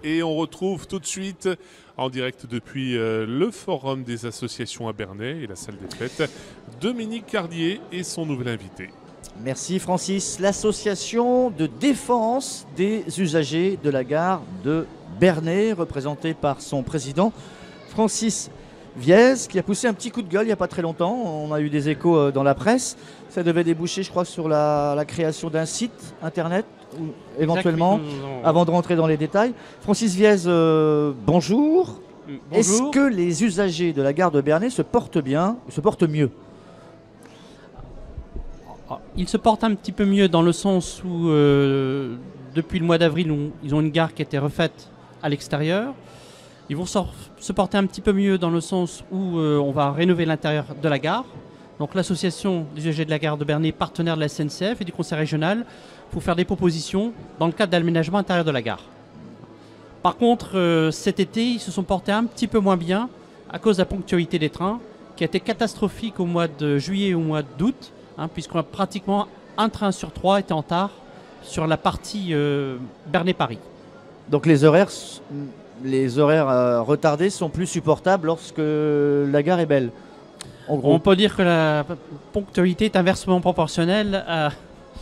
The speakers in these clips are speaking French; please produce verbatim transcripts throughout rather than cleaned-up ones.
Et on retrouve tout de suite, en direct depuis euh, le Forum des associations à Bernay et la salle des fêtes, Dominique Carlier et son nouvel invité. Merci Francis. L'association de défense des usagers de la gare de Bernay, représentée par son président Francis Viez, qui a poussé un petit coup de gueule il n'y a pas très longtemps. On a eu des échos dans la presse. Ça devait déboucher, je crois, sur la, la création d'un site internet, ou, éventuellement, exactement, avant de rentrer dans les détails. Francis Viez, euh, bonjour. Bonjour. Est-ce que les usagers de la gare de Bernay se portent bien, se portent mieux? Ils se portent un petit peu mieux dans le sens où, euh, depuis le mois d'avril, ils ont une gare qui a été refaite à l'extérieur. Ils vont se porter un petit peu mieux dans le sens où euh, on va rénover l'intérieur de la gare. Donc l'association des usagers de la gare de Bernay, partenaire de la S N C F et du conseil régional, pour faire des propositions dans le cadre d'aménagement intérieur de la gare. Par contre, euh, cet été, ils se sont portés un petit peu moins bien à cause de la ponctualité des trains, qui a été catastrophique au mois de juillet et au mois d'août, hein, puisqu'on a pratiquement un train sur trois était en retard sur la partie euh, Bernay-Paris. Donc les horaires... Les horaires euh, retardés sont plus supportables lorsque la gare est belle. En gros. On peut dire que la ponctualité est inversement proportionnelle à,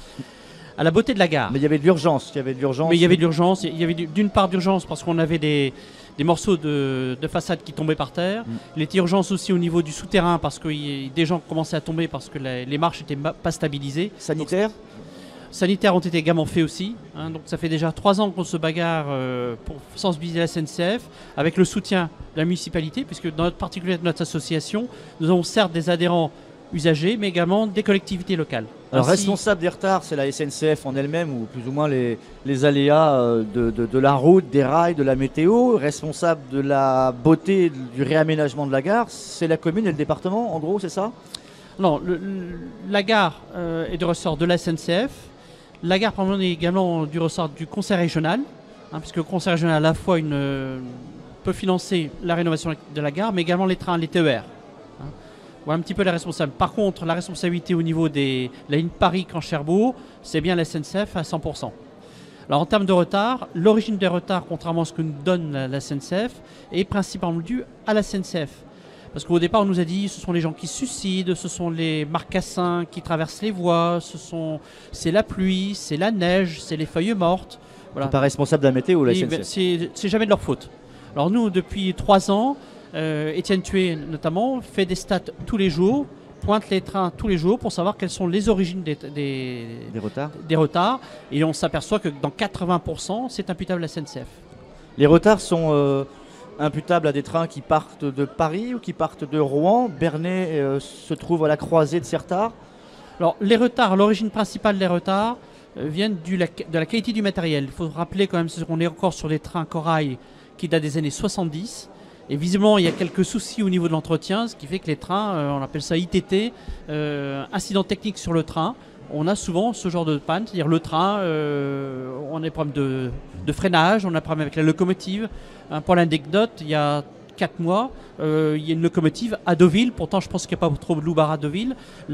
à la beauté de la gare. Mais il y avait de l'urgence. Il y avait de l'urgence. Mais il y avait de l'urgence. Il y avait d'une part d'urgence parce qu'on avait des, des morceaux de, de façade qui tombaient par terre. Mm. Il était urgence aussi au niveau du souterrain parce que y, des gens commençaient à tomber parce que la, les marches n'étaient pas stabilisées. Sanitaire. Sanitaires ont été également faits aussi. Hein, donc ça fait déjà trois ans qu'on se bagarre euh, pour sensibiliser la S N C F avec le soutien de la municipalité, puisque dans notre particulier de notre association, nous avons certes des adhérents usagers, mais également des collectivités locales. Alors Ainsi, responsable des retards, c'est la S N C F en elle-même, ou plus ou moins les, les aléas de, de, de la route, des rails, de la météo. Responsable de la beauté du réaménagement de la gare, c'est la commune et le département, en gros, c'est ça? Non, le, le, la gare euh, est de ressort de la S N C F. La gare est également du ressort du conseil régional, hein, puisque le conseil régional à la fois une, euh, peut financer la rénovation de la gare, mais également les trains, les T E R. Hein. Voilà un petit peu les responsables. Par contre, la responsabilité au niveau de la ligne Paris-Caen-Cherbourg, c'est bien la S N C F à cent pour cent. Alors en termes de retard, l'origine des retards, contrairement à ce que nous donne la, la S N C F, est principalement due à la S N C F. Parce qu'au départ, on nous a dit ce sont les gens qui se suicident, ce sont les marcassins qui traversent les voies, ce sont, c'est la pluie, c'est la neige, c'est les feuilles mortes. Voilà. C'est pas responsable de la météo, la S N C F. C'est, c'est jamais de leur faute. Alors nous, depuis trois ans, euh, Étienne Thué notamment fait des stats tous les jours, pointe les trains tous les jours pour savoir quelles sont les origines des, des, des, retards. des retards. Et on s'aperçoit que dans quatre-vingts pour cent, c'est imputable à la S N C F. Les retards sont... Euh imputable à des trains qui partent de Paris ou qui partent de Rouen. Bernay euh, se trouve à la croisée de ces retards. Alors les retards, l'origine principale des retards euh, viennent du, la, de la qualité du matériel. Il faut rappeler quand même qu'on est encore sur des trains corail qui datent des années soixante-dix. Et visiblement, il y a quelques soucis au niveau de l'entretien, ce qui fait que les trains, euh, on appelle ça I T T, euh, incident technique sur le train. On a souvent ce genre de panne, c'est-à-dire le train, euh, on a des problèmes de, de freinage, on a des problèmes avec la locomotive. Hein, pour l'anecdote, il y a quatre mois, euh, il y a une locomotive à Deauville, pourtant je pense qu'il n'y a pas trop de loubar à Deauville,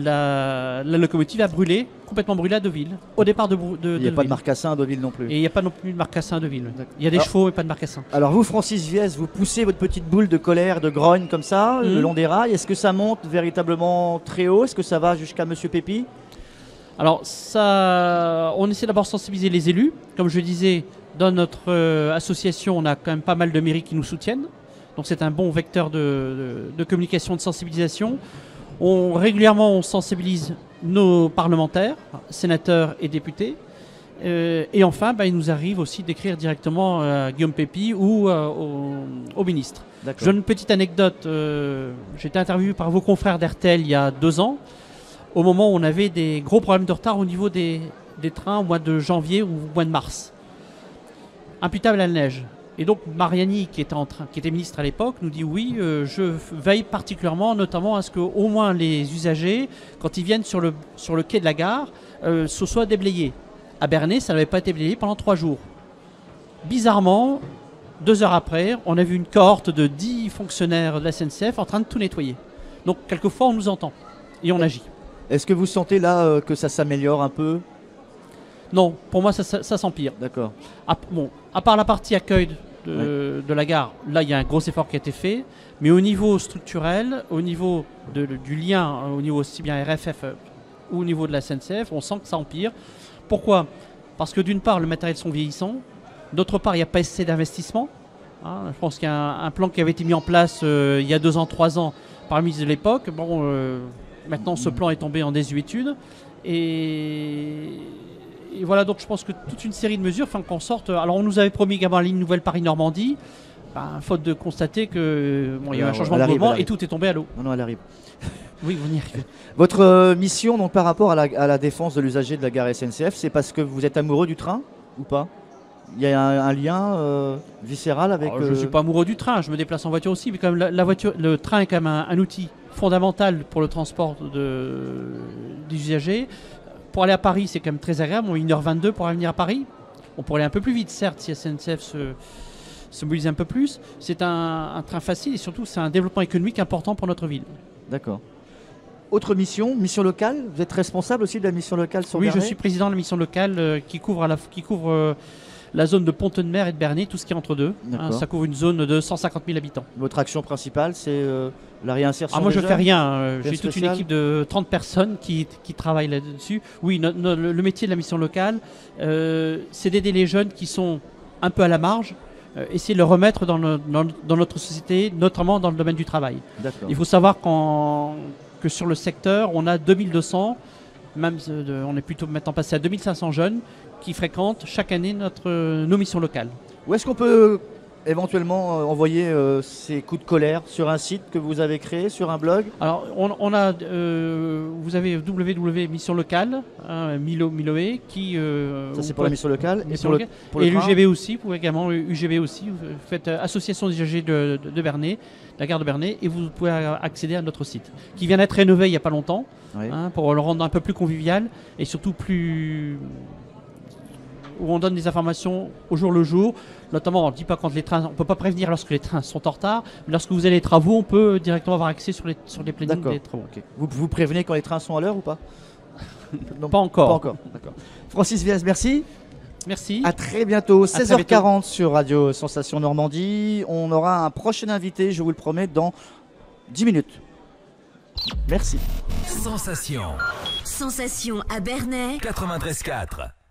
la, la locomotive a brûlé, complètement brûlé à Deauville, au départ de, de, de Il n'y a pas de marcassin à Deauville non plus. Et il n'y a pas non plus de marcassin à Deauville. Il y a des alors, chevaux mais pas de marcassin. Alors vous, Francis Viez, vous poussez votre petite boule de colère, de grogne comme ça, mmh. le long des rails. Est-ce que ça monte véritablement très haut? Est-ce que ça va jusqu'à Monsieur Pépi? Alors, ça, on essaie d'abord de sensibiliser les élus. Comme je disais, dans notre euh, association, on a quand même pas mal de mairies qui nous soutiennent. Donc, c'est un bon vecteur de, de, de communication, de sensibilisation. On, régulièrement, on sensibilise nos parlementaires, sénateurs et députés. Euh, et enfin, bah, il nous arrive aussi d'écrire directement à Guillaume Pépi ou euh, au, au ministre. Je donne une petite anecdote. Euh, j'ai été interviewé par vos confrères d'R T L il y a deux ans. Au moment où on avait des gros problèmes de retard au niveau des, des trains au mois de janvier ou au mois de mars. Imputable à la neige. Et donc Mariani, qui était, en train, qui était ministre à l'époque, nous dit oui, euh, je veille particulièrement notamment à ce qu'au moins les usagers, quand ils viennent sur le, sur le quai de la gare, euh, ce soit déblayé. À Bernay, ça n'avait pas été déblayé pendant trois jours. Bizarrement, deux heures après, on a vu une cohorte de dix fonctionnaires de la S N C F en train de tout nettoyer. Donc quelquefois on nous entend et on agit. Est-ce que vous sentez là euh, que ça s'améliore un peu? Non, pour moi ça, ça, ça s'empire. D'accord. À, bon, à part la partie accueil de, de la gare, là il y a un gros effort qui a été fait, mais au niveau structurel, au niveau de, de, du lien, au niveau aussi bien R F F euh, ou au niveau de la S N C F, on sent que ça empire. Pourquoi? Parce que d'une part, le matériel sont vieillissants, d'autre part, il n'y a pas assez d'investissement. Hein, je pense qu'il y a un, un plan qui avait été mis en place euh, il y a deux ans, trois ans par le ministre de l'époque. Bon, euh, maintenant ce plan est tombé en désuétude. Et, et voilà, donc je pense que toute une série de mesures, enfin qu'on sorte. Alors on nous avait promis également la ligne nouvelle Paris-Normandie, ben, faute de constater que bon, il y a eu un changement de mouvement et tout est tombé à l'eau. Non, non, elle arrive. Oui, vous y arrivez. Votre euh, mission, donc, par rapport à la, à la défense de l'usager de la gare S N C F, c'est parce que vous êtes amoureux du train ou pas? Il y a un, un lien euh, viscéral avec... Alors, je ne suis pas amoureux du train, je me déplace en voiture aussi, mais quand même la, la voiture, le train est quand même un, un outil fondamental pour le transport de, des usagers. Pour aller à Paris, c'est quand même très agréable, on a une heure vingt-deux pour venir à Paris. On pourrait aller un peu plus vite, certes, si S N C F se, se mobilise un peu plus. C'est un, un train facile et surtout, c'est un développement économique important pour notre ville. D'accord. Autre mission, mission locale. Vous êtes responsable aussi de la mission locale sur Oui, Bernay? je suis président de la mission locale euh, qui couvre, à la, qui couvre euh, la zone de Pont-de-Mer et de Bernay, tout ce qui est entre deux. Hein, ça couvre une zone de cent cinquante mille habitants. Votre action principale, c'est euh, la réinsertion ah, Moi, des je ne fais jeunes, rien. Euh, J'ai toute spécial. une équipe de trente personnes qui, qui travaillent là-dessus. Oui, no, no, le métier de la mission locale, euh, c'est d'aider les jeunes qui sont un peu à la marge, euh, essayer de les remettre dans, le, dans, dans notre société, notamment dans le domaine du travail. Il faut savoir qu'en... que sur le secteur, on a deux mille deux cents, même de, on est plutôt maintenant passé à deux mille cinq cents jeunes qui fréquentent chaque année notre, nos missions locales. Où est-ce qu'on peut éventuellement euh, envoyer euh, ces coups de colère sur un site que vous avez créé, sur un blog? Alors, on, on a, euh, vous avez w w w point mission locale, hein, Milo, Miloé, qui... Euh, Ça, c'est pour la mission locale. Mission et locale. pour le, pour le et l'U G B aussi, vous pouvez également, U G B aussi, vous faites euh, Association des usagers de, de, de Bernay, la gare de Bernay, et vous pouvez accéder à notre site, qui vient d'être rénové il n'y a pas longtemps, oui. hein, pour le rendre un peu plus convivial, et surtout plus... où on donne des informations au jour le jour, notamment on ne dit pas quand les trains, on peut pas prévenir lorsque les trains sont en retard, mais lorsque vous avez les travaux, on peut directement avoir accès sur les, sur les plannings des travaux. Okay. Vous vous prévenez quand les trains sont à l'heure ou pas? Non, pas encore. Pas encore. Francis Viez, merci. Merci. À très bientôt, seize heures quarante bientôt. Sur Radio Sensation Normandie. On aura un prochain invité, je vous le promets, dans dix minutes. Merci. Sensation. Sensation à Bernay. quatre-vingt-treize quatre.